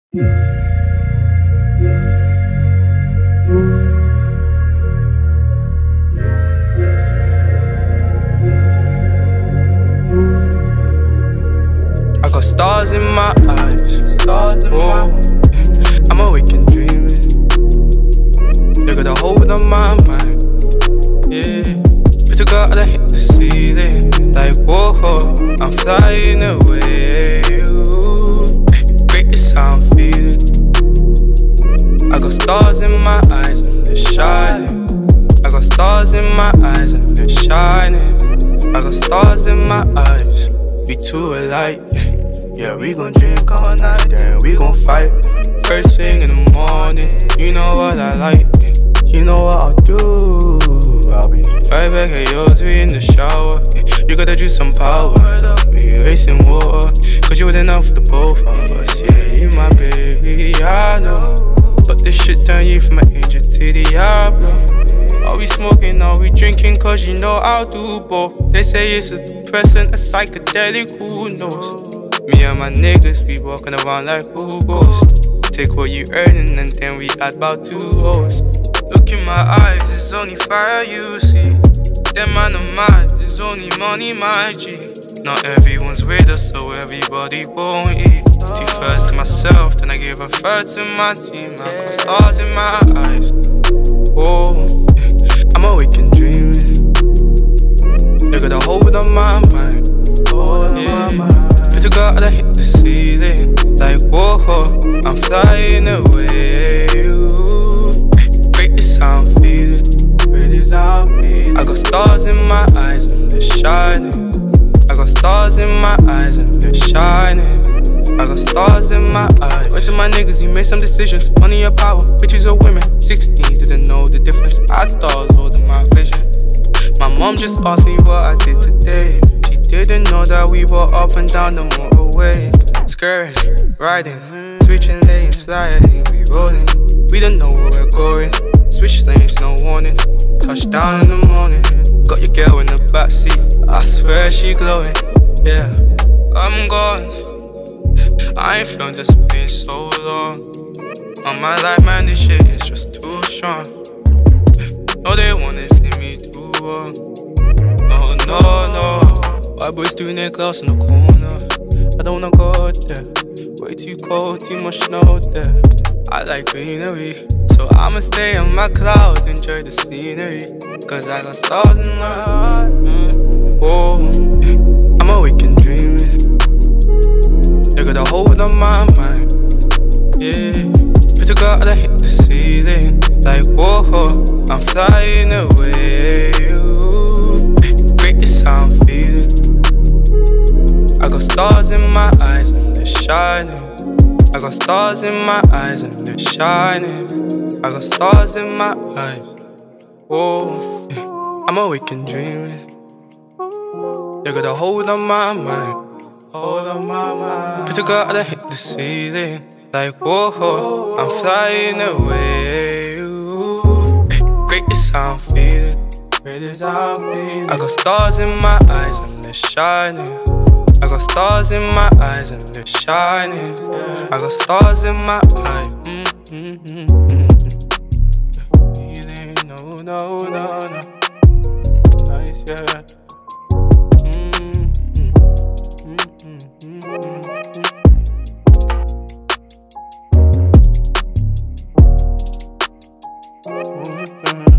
I got stars in my eyes, stars in my eyes. I'm awake and dreaming. They got a hold on my mind. Yeah, pretty girl, I done hit the ceiling. Like whoa, I'm flying away. Ooh, greatest how I'm feeling. I got stars in my eyes and they're shining. I got stars in my eyes and they're shining. I got stars in my eyes. We two alike. Yeah, we gon' drink all night, then we gon' fight. First thing in the morning, you know what I like. You know what I'll do. I'll be right back at yours, we in the shower. You gotta juice some power. We racing water, cause you was enough for the both of us. Yeah, you my baby, I know. But this shit turn you from an angel to Diablo. Are we smoking, are we drinking, cause you know I'll do both. They say it's a depressant, a psychedelic, who knows. Me and my niggas be walking around like who goes. Take what you earning and then we add about 2 O's. Look in my eyes, it's only fire you see. Them man are mad, there's only money my G. Not everyone's with us, so everybody won't eat. 2 thirds to myself, then I give a third to my team. I got stars in my eyes. Whoa, I'm awake and dreaming. They got a hold on my mind. Yeah, pretty girl, I done hit the ceiling. Like whoa, I'm flying away. Ooh, greatest how I'm feeling. Greatest how I'm feeling. I got stars in my eyes and they're shining. I got stars in my eyes and they're shining. I got stars in my eyes. Went to my niggas, you made some decisions. Money or power, bitches or women. 16, didn't know the difference. I had stars holding my vision. My mom just asked me what I did today. She didn't know that we were up and down the motorway. Skirting, riding, switching lanes, flying, we rolling. We don't know where we're going. Switch lanes, no warning. Touchdown in the morning. Got your girl in the backseat. I swear she glowing. Yeah, I'm gone. I ain't felt this way in so long. On my life, man, this shit is just too strong. No, they wanna see me do wrong. No, no, no. White boys doing their class in the corner. I don't wanna go there. Way too cold, too much snow there. I like greenery, so I'ma stay on my cloud, enjoy the scenery. Cause I got stars in my heart. Whoa, I'm awake and dreaming. They got a hold on my mind. Yeah, pretty girl, I done hit the ceiling. Like whoa, I'm flying away. Ooh, greatest how I'm feeling. I got stars in my eyes and they're shining. I got stars in my eyes and they're shining. I got stars in my eyes. Whoa, yeah. I'm awake and dreaming. They got a hold on my mind. Hold on my mind. Pretty girl, I done hit the ceiling. Like whoa, I'm flying away. Ooh, greatest how I'm feeling. Greatest how I'm feeling. I got stars in my eyes and they're shining. I got stars in my eyes and they're shining. I got stars in my eyes. No, no, no, no. Nice, yeah. Mm-hmm.